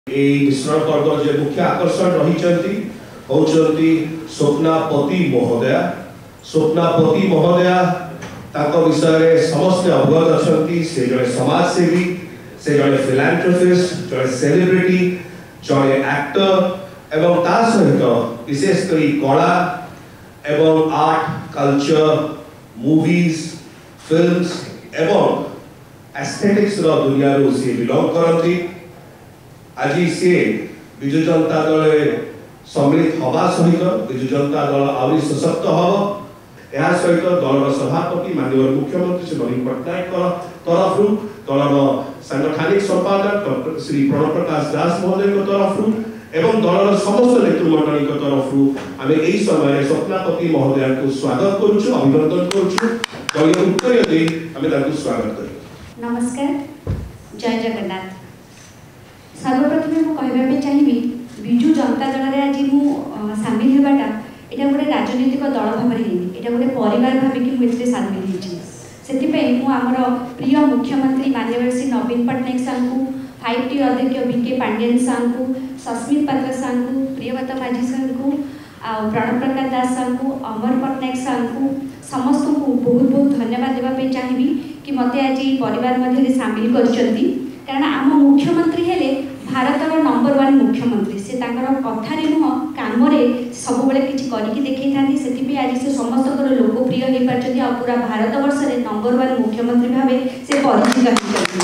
मिश्रण पर्व जे मुख्य आकर्षण रही स्वप्नापति महोदया विषय समस्ते अवगत अच्छा से जड़े समाजसेवी से जड़े फिलांथ्रोपिस्ट जड़े सेलिब्रिटी जड़े एक्टर एवं ता सहित विशेषकर कला एवं आर्ट कल्चर मूवीज फिल्म्स एवं एस्थेटिक्स दुनिया से बिलोंग करती। आज सी विजु जनता दल सम्मिलित हवा सहित विजु जनता दल आहरी सशक्त हम या सहित दल सभापति माननीय मुख्यमंत्री श्री नवीन पट्टनायक तरफ दलर सांगठनिक संपादक श्री प्रणव प्रकाश दास महोदय तरफ एवं दलर समस्त नेतृमंडली तरफ आम यही समय स्वप्नापति महोदया को स्वागत करुचु अभिनंदन करुचु दलीय उत्तर दे आम स्वागत कर। नमस्कार, जय जगन्नाथ। सर्वप्रथम मु कहबा चाहिए विजु जनता दल आज मु सामिल होगाटा यहाँ गोटे राजनीतिक दल भाव यहाँ गोटे परिवार भाविकी मुझे सामिल होती आमर प्रिय मुख्यमंत्री माननीय श्री नवीन पट्टनायक साहू 5T अध्यक्ष बीके पांडियन साहू सस्मित पात्र साहू प्रियव्रत माझी साहू प्रणव प्रकाश दास साहू अमर पट्टनायक साहू समस्त को बहुत बहुत धन्यवाद देवाई चाहिए कि मत आज परिवार मध्य सामिल कर आम मुख्यमंत्री हेले भारतर नंबर 1 मुख्यमंत्री से कथार नुह कम सब किसी करके देखा से आज से समस्त लोकप्रिय हो पार्टी आ पूरा भारत वर्ष में नंबर 1 मुख्यमंत्री भाव से परिचित होती।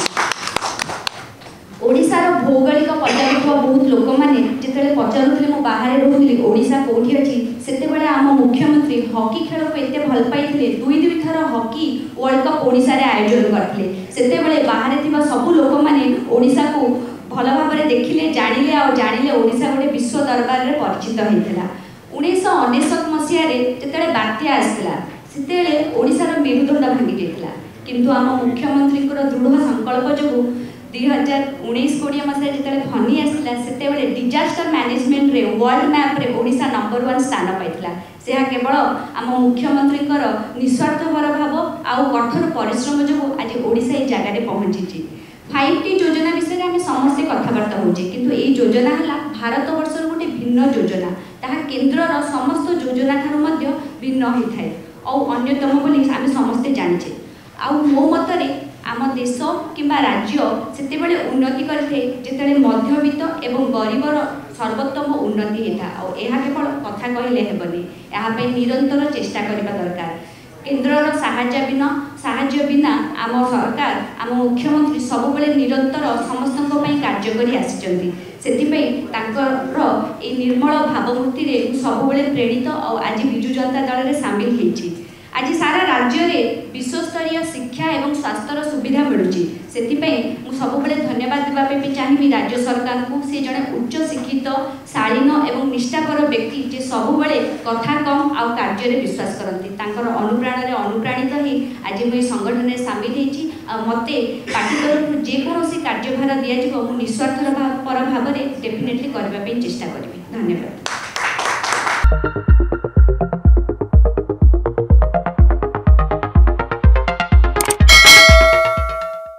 ओडिशार भौगोलिक पचारुवा बहुत लोक मैंने जिते पचारूले मु बाहर रोली ओडिशा कौटी अच्छी से आम मुख्यमंत्री हॉकी खेल को एत भल पाई दुई थर हॉकी वर्ल्ड कप ओडिशा रे आयोजन करते से बाहर थी सबू लोक मैंने ओडिशा को भल भाव में देखिले जानिले ओडिशा गोटे विश्व दरबार में परिचित होता। 1999 मसीह जिते बात्या आसला से ओडिशार मेरुदंड भांगी जाता किंतु आम मुख्यमंत्री दृढ़ संकल्प जो 2019-20 मसीह जिते फनी आसला से डिजास्टर मैनेजमेंट रे वर्ल्ड मैप रे ओडिशा नंबर 1 स्थान पाइला। से केवल आम मुख्यमंत्री निस्वार्थपर भाव आउ कठोर परिश्रम जो आज ओडिशा ये जगह पहुंची। 5T योजना विषय में समस्ते कथबार्ता होचे किंतु ये योजना है भारत वर्ष गोटे भिन्न योजना ताहा केन्द्रर समस्त योजना ठारू मध्य भिन्न होता है और अन्यतम बोली आम समस्ते जानिछे। आउ मो मतरे आम देश किंबा राज्य सेते उन्नति करथे जेतेले मध्यवित्त एवं गरीबर सर्वोत्तम उन्नति होता और यह केवल कथा कहले हेबनी यहाँ निरंतर चेष्टा करबा दरकार। केन्द्रर साहाय्य बिना आम सरकार आम मुख्यमंत्री सब निरंतर समस्त कार्य करी आसी से निर्मल भावमूर्ति सब प्रेरित और आज विजु जनता दल में सामिल होती। आज सारा राज्य में विश्वस्तरीय शिक्षा एवं स्वास्थ्यर सुविधा मिलूँ से सब धन्यवाद देवाई चाहिए राज्य सरकार को। से जड़े उच्च शिक्षित शालीन एवं निष्ठापर व्यक्ति जे सब कथा कम आ कार्य विश्वास करती अनुप्रेरण अनुप्राणित ही आज मुझे संगठन में सामिल होती। मत पार्टी तरफ जेकोसी कार्यभार दिज्व मुझे निस्वार्थपर भाव में डेफिनेटली करने चेष्टा करी। धन्यवाद।